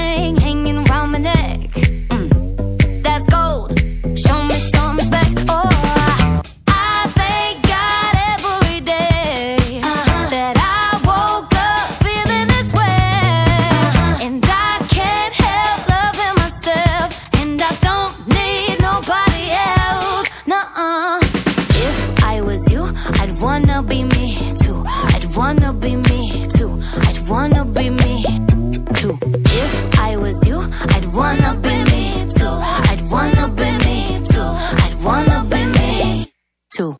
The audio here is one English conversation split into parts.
ring hanging round my neck. That's gold. Show me some respect. Oh, I thank God every day that I woke up feeling this way. And I can't help loving myself, and I don't need nobody else. Nuh-uh. If I was you, I'd wanna be me too. I'd wanna be me too. I'd wanna be me too. If I was you, I'd wanna be me too. I'd wanna be me too. I'd wanna be me too.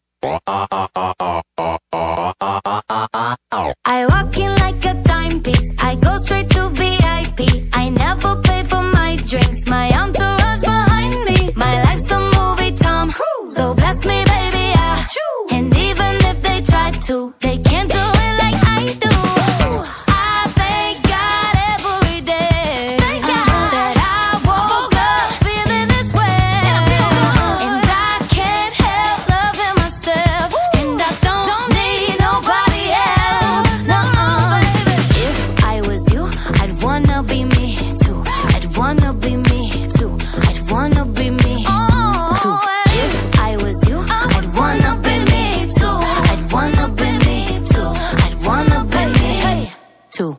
I walk in like a timepiece. I go straight to VIP. I never pay for my drinks. My entourage behind me. My life's a movie, Tom Cruise. So bless me, baby, and even if they try to, they can't do it like I do. I thank God every day that I woke up feeling this way. And I can't help loving myself, and I don't need nobody else. Nuh-uh. If I was you, I'd wanna be me too. I'd wanna be me too. I'd wanna be me too. If I was you, I'd wanna be me too. I'd wanna be me too. I'd wanna be me too.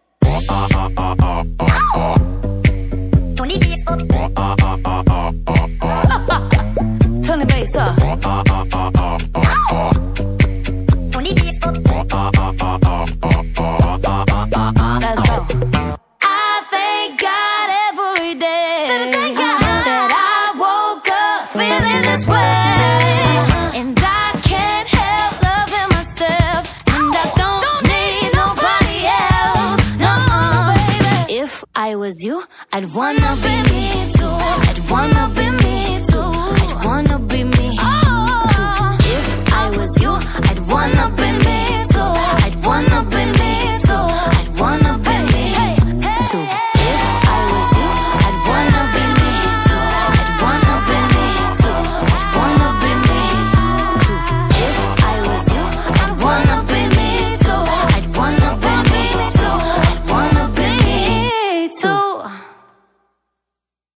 Tony beat up. Turn the bass up. Tony beat up. Let's go. I thank God every day that I woke up feeling this way. And I can't help loving myself, and I don't need nobody else. No, baby. If I was you, I'd wanna be me too. I'd wanna be me too. I'd wanna be me too. If I was you, I'd wanna be